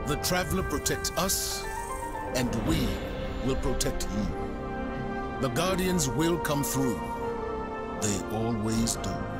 The Traveler protects us, and we will protect you. The Guardians will come through. They always do.